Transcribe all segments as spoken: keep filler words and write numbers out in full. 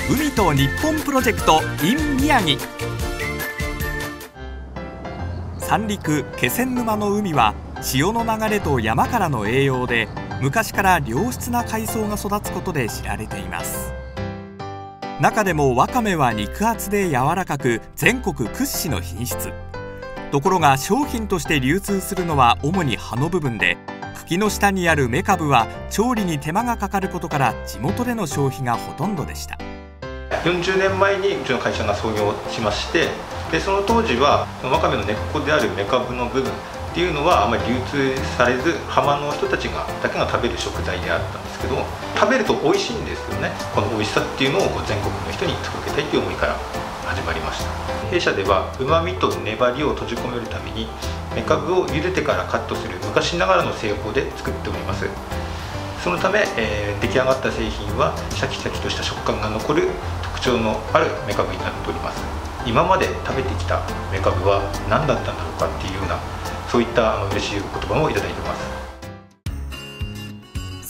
海と日本プロジェクト in 宮城。三陸気仙沼の海は潮の流れと山からの栄養で昔から良質な海藻が育つことで知られています。中でもわかめは肉厚で柔らかく全国屈指の品質。ところが商品として流通するのは主に葉の部分で、茎の下にある芽株は調理に手間がかかることから地元での消費がほとんどでした。 よんじゅうねんまえにうちの会社が創業しまして、でその当時はわかめの根っこである芽株の部分っていうのはあまり流通されず、浜の人たちがだけが食べる食材であったんですけど、食べると美味しいんですよね。この美味しさっていうのを全国の人に届けたいという思いから始まりました。弊社ではうまみと粘りを閉じ込めるために芽株を茹でてからカットする昔ながらの製法で作っております。そのため、えー、出来上がった製品はシャキシャキとした食感が残る特徴のある芽株になっております。今まで食べてきた芽株は何だったんだろうかっていうような、そういった嬉しいお言葉もいただいています。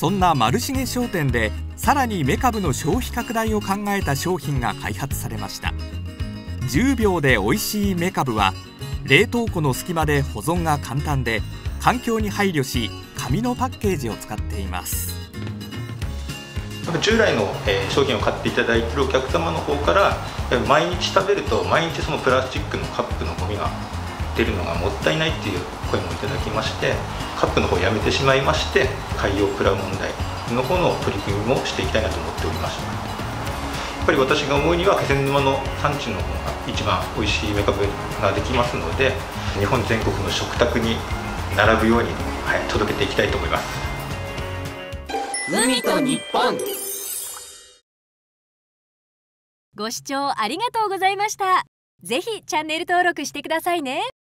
そんな丸重商店でさらに芽株の消費拡大を考えた商品が開発されました。じゅうびょうで美味しい芽株は冷凍庫の隙間で保存が簡単で、環境に配慮し紙のパッケージを使っています。 従来の商品を買っていただいているお客様の方から、毎日食べると毎日そのプラスチックのカップのゴミが出るのがもったいないっていう声もいただきまして、カップの方をやめてしまいまして、海洋プラ問題の方の取り組みもしていきたいなと思っておりました。やっぱり私が思うには気仙沼の産地の方が一番美味しい芽株ができますので、日本全国の食卓に並ぶように、はい、届けていきたいと思います。 海と日本。ご視聴ありがとうございました。ぜひチャンネル登録してくださいね。